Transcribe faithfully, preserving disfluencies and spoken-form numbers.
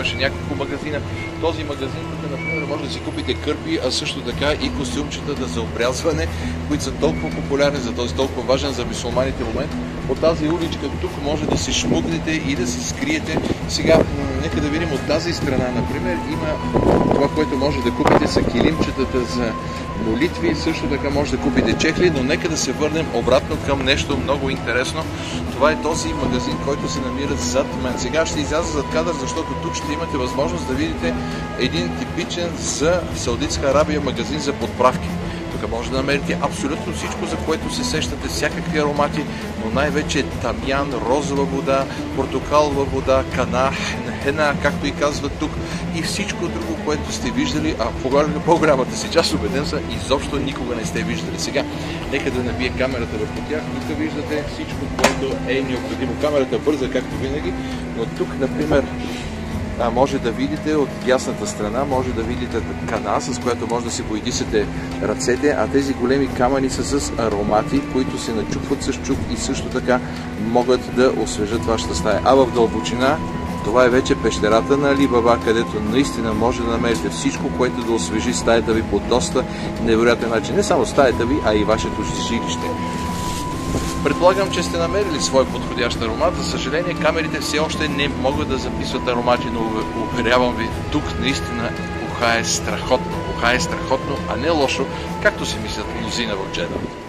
имаше няколко магазина. Този магазин тук, например, може да си купите кърпи, а също така и костюмчетата за обрязване, които са толкова популярни за този толкова важен за мюсюлманите момент. От тази уличка тук може да се шмугнете и да се скриете. Сега, нека да видим от тази страна, например, има това, което може да купите са килимчетата за молитви, също така може да купите чехли, но нека да се върнем обратно към нещо много интересно. Това е този магазин, който се намира зад мен. Сега ще изляза зад кадър, защото тук ще имате възможност да видите един типичен за Саудитска Арабия магазин за подправки. Тук може да намерите абсолютно всичко, за което се сещате, всякакви аромати, но най-вече тамян, розова вода, портокалова вода, кана, хена, както и казват тук, и всичко друго, което сте виждали, а по-голямата си част, убеден съм, изобщо никога не сте виждали. Сега, нека да набие камерата върху тях. Тук виждате всичко, което е необходимо. Камерата бърза, както винаги, но тук, например, А, може да видите от дясната страна, може да видите кана, с която може да си поедисате ръцете, а тези големи камъни са с аромати, които се начупват с чук и също така могат да освежат вашата стая. А в дълбочина, това е вече пещерата на Али Баба, където наистина може да намерите всичко, което да освежи стаята ви по доста невероятен начин. Не само стаята ви, а и вашето жилище. Предполагам, че сте намерили свой подходящ аромат. За съжаление, камерите все още не могат да записват аромати, но уверявам ви, тук наистина уха е страхотно. Уха е страхотно, а не лошо, както си мислят мнозина в Джеда.